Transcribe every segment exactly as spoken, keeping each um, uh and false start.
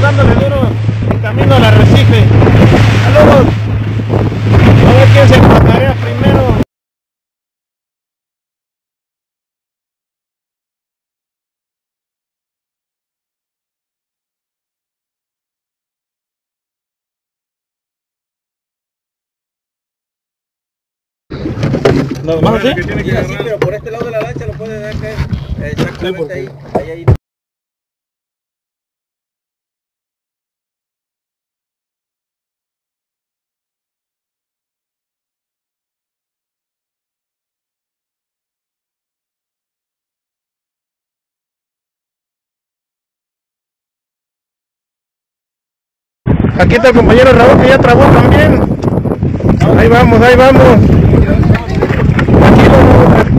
dándole duro en camino al arrecife. Saludos. A ver quién se empacarea primero. ¿Nos vamos así? Sí, así, pero por este lado de la lancha lo puede dejar caer. Exactamente, Sí, porque... ahí, ahí, ahí. Aquí está el compañero Raúl que ya trabó también. Ahí vamos, ahí vamos. Aquí vamos.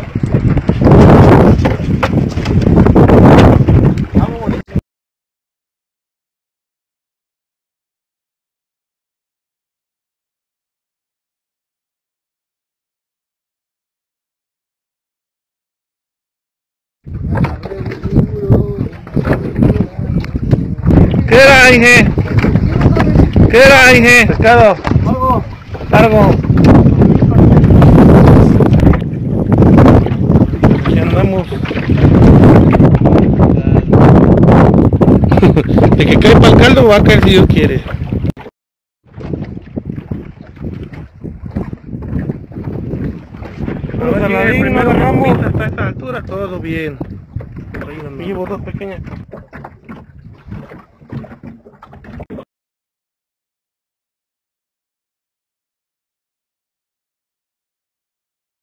¿Qué era, Inge? ¿Qué era, Inge? Pescado. Largo. Largo. Aquí andamos. De que cae para el caldo va a caer si Dios quiere. Vamos a la digna, agarramos hasta esta altura, todo bien. Llevo dos pequeñas.